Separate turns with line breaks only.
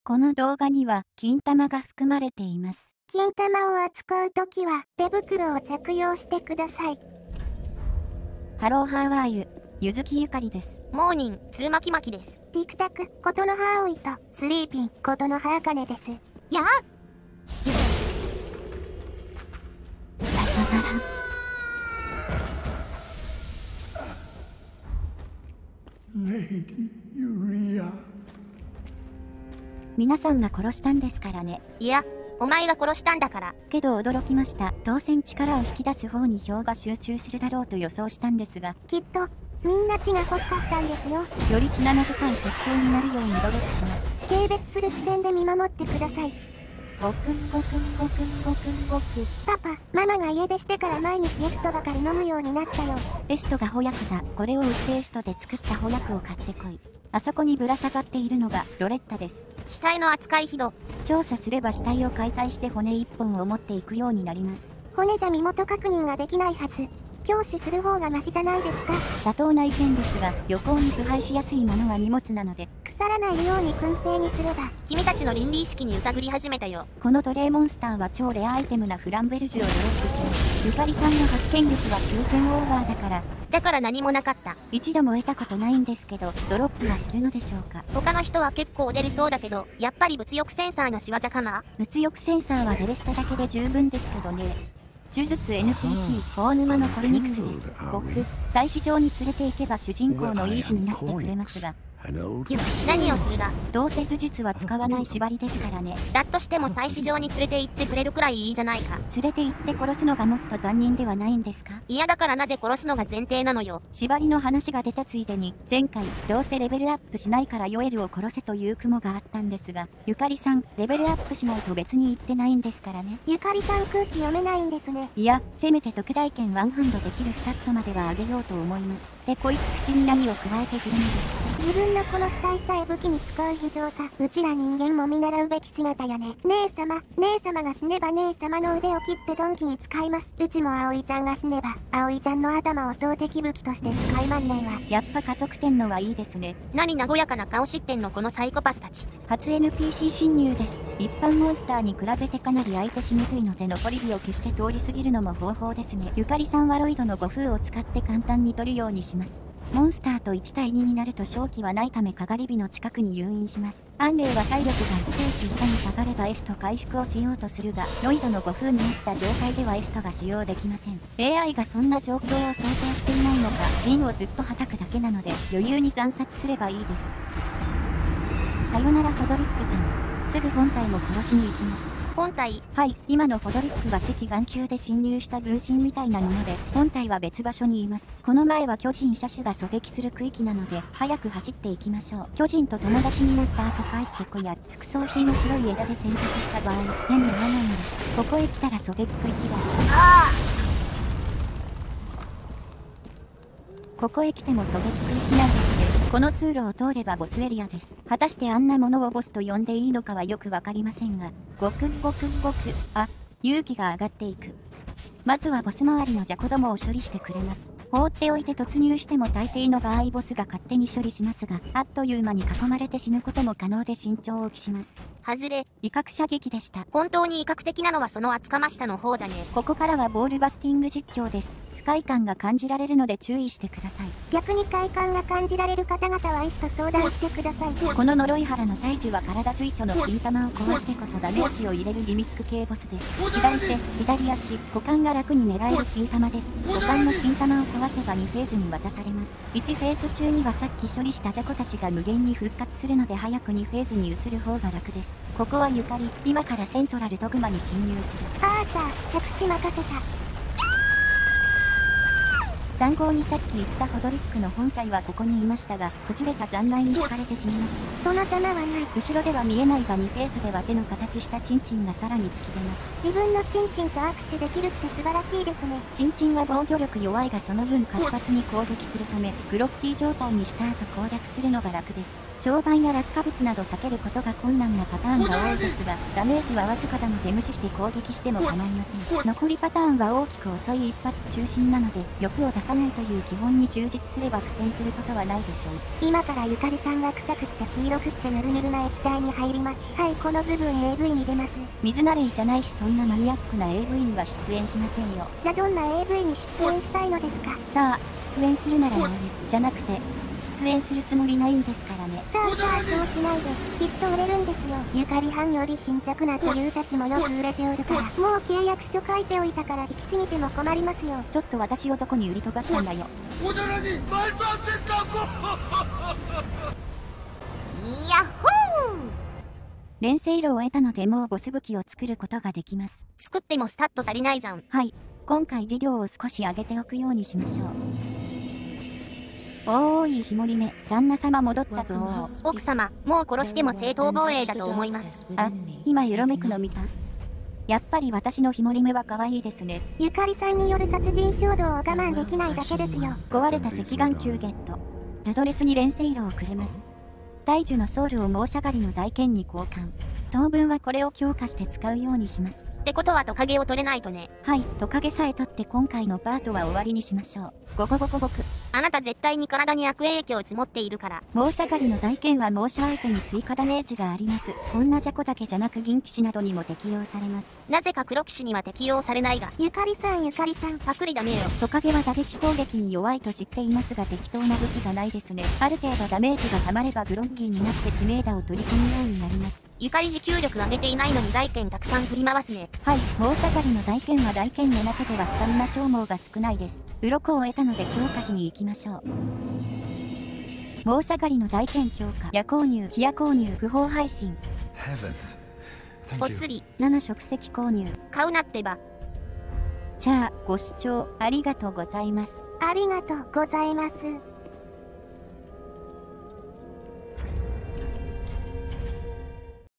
この動画には金玉が含まれています。
金玉を扱うときは手袋を着用してください。
ハローハワイユ、ゆずきゆかりです。
モーニン、つーまきまきです。
ティクタク、ことの葉葵と、スリーピン、ことの葉あかねです。
やあよし。
さよなら。
レイディ・ユリア。
皆さんが殺したんですからね。
いや、お前が殺したんだから。
けど驚きました。どうせ力を引き出す方に票が集中するだろうと予想したんですが、
きっと、みんな血が欲しかったんですよ。
より血生臭い実況になるように努力します。
軽蔑する視線で見守ってください。
ごくごくごくごくごく。
パパ、ママが家出してから毎日エストばかり飲むようになったよ。
エストが保薬だ。これを売ってエストで作った保薬を買ってこい。あそこにぶら下がっているのがロレッタです。
死体の扱いひど。
調査すれば死体を解体して骨一本を持っていくようになります。
骨じゃ身元確認ができないはず。教師する方がマシじゃないですか。
妥当な意見ですが、旅行に腐敗しやすいものは荷物なので、
腐らないように燻製にすれば。
君たちの倫理意識に疑り始めたよ。
この奴隷モンスターは超レアアイテムなフランベルジュをドロップします。ゆかりさんの発見率は90オーバーだから、
だから何もなかった。
一度も得たことないんですけど、ドロップはするのでしょうか。
他の人は結構出るそうだけど、やっぱり物欲センサーの仕業かな。
物欲センサーはデレスタだけで十分ですけどね。呪術 NPC 大沼のコルニクスです。僕、祭祀場に連れて行けば主人公のイージになってくれますが、
よし、何をするだ。
どうせ呪術は使わない縛りですからね。
だとしても祭祀場に連れて行ってくれるくらいいいじゃないか。
連れて行って殺すのがもっと残忍ではないんですか。
嫌だからなぜ殺すのが前提なのよ。
縛りの話が出たついでに、前回、どうせレベルアップしないからヨエルを殺せという雲があったんですが、ゆかりさん、レベルアップしないと別に言ってないんですからね。
ゆかりさん空気読めないんですね。
いや、せめて特大剣ワンハンドできるスタットまでは上げようと思います。で、こいつ口に何を加えてくるのですか。
自分のこの死体さえ武器に使う非常さ。うちら人間も見習うべき姿やね。姉様が死ねば姉様の腕を切ってドンキに使います。うちも葵ちゃんが死ねば、葵ちゃんの頭を投擲武器として使いまんねんわ。
やっぱ家族天皇はいいですね。
何和やかな顔知ってんのこのサイコパスたち。
初 NPC 侵入です。一般モンスターに比べてかなり相手しむずいので残り火を消して通り過ぎるのも方法ですね。ゆかりさんはロイドの5風を使って簡単に取るようにします。モンスターと1対2になると勝機はないためかがり火の近くに誘引します。アンレイは体力が一定値以下に下がればエスト回復をしようとするが、ロイドの5風になった状態ではエストが使用できません。AI がそんな状況を想定していないのか、瓶をずっと叩くだけなので余裕に惨殺すればいいです。さよならホドリックさん。すぐ本体も殺しに行きます。
本体。
はい、今のホドリックが赤眼球で侵入した分身みたいなもので、本体は別場所にいます。この前は巨人車種が狙撃する区域なので、早く走っていきましょう。巨人と友達になった後帰ってこや、副葬品を白い枝で選択した場合、何も合わないんです。ここへ来たら狙撃区域だ。ここへ来ても狙撃区域なんですね。この通路を通ればボスエリアです。果たしてあんなものをボスと呼んでいいのかはよくわかりませんが、ごくごくごく、あ、勇気が上がっていく。まずはボス周りの邪子どもを処理してくれます。放っておいて突入しても大抵の場合ボスが勝手に処理しますが、あっという間に囲まれて死ぬことも可能で慎重を期します。
外れ。
威嚇射撃でした。
本当に威嚇的なのはその厚かましさの方だね。
ここからはボールバスティング実況です。不快感が感じられるので注意してください。
逆に快感が感じられる方々は医師と相談してください。
この呪い腹の大樹は体随所の金玉を壊してこそダメージを入れるギミック系ボスです。左手、左足、股間が楽に狙える金玉です。股間の金玉を壊せば2フェーズに渡されます。1フェーズ中にはさっき処理した邪子たちが無限に復活するので早く2フェーズに移る方が楽です。ここはゆかり、今からセントラルドグマに侵入する。
あーちゃん、着地任せた。
参考にさっき言ったホドリックの本体はここにいましたが、崩れた残骸に敷かれて死にました。
その様はない。
後ろでは見えないが2フェーズでは手の形したチンチンがさらに突き出ます。
自分のチンチンと握手できるって素晴らしいですね。
チンチンは防御力弱いがその分活発に攻撃するため、グロッキー状態にした後攻略するのが楽です。 障害や落下物など避けることが困難なパターンが多いですが、ダメージはわずかなので無視して攻撃しても構いません。残りパターンは大きく遅い一発中心なので、欲を出さないという基本に忠実すれば苦戦することはないでしょう。
今からゆかりさんが臭くって黄色くってぬるぬるな液体に入ります。はい、この部分 AV に出ます。
水慣れじゃないし、そんなマニアックな AV には出演しませんよ。
じゃあどんな AV に出演したいのですか？
さあ、出演するなら能率じゃなくて、出演するつもりないんですからね。
さあそうしないで、きっと売れるんですよ。ゆかり班より貧弱な女優たちもよく売れておるから、もう契約書書いておいたから行き過ぎても困りますよ。
ちょっと私をどこに売り飛ばしたんだよ。
やっほー。
錬成炉を得たのでもうボス武器を作ることができます。
作ってもスタット足りないじゃん。
はい。今回技量を少し上げておくようにしましょう。おーい、ひもりめ、旦那様戻ったぞ。
奥様、もう殺しても正当防衛だと思います。
あ、今よろめくの見た？やっぱり私のひもりめは可愛いですね。
ゆかりさんによる殺人衝動を我慢できないだけですよ。
壊れた赤眼球ゲット。ルドレスに錬成炉をくれます。大樹のソウルを猛者狩りの大剣に交換。当分はこれを強化して使うようにします。
ってことはトカゲを取れないとね。
はい、トカゲさえ取って今回のパートは終わりにしましょう。ごく。
あなた絶対に体に悪影響を積もっているから。
猛者狩りの大剣は猛者相手に追加ダメージがあります。こんな雑魚だけじゃなく銀騎士などにも適用されます。
なぜか黒騎士には適用されないが。
ゆかりさん。
パクリだねよ。
トカゲは打撃攻撃に弱いと知っていますが適当な武器がないですね。ある程度ダメージが溜まればグロッギーになって知名度を取り込むようになります。
ゆかり持久力上げていないのに大剣たくさん振り回すね。
はい、猛者狩りの大剣は大剣の中ではスタミナ消耗が少ないです。鱗を得たので強化しに行きましょう。猛者狩りの大剣強化。夜購入、冷や購入、不法配信。
ぽつり。
7食石購入。
買うなってば。
じゃあ、ご視聴ありがとうございます。
ありがとうございます。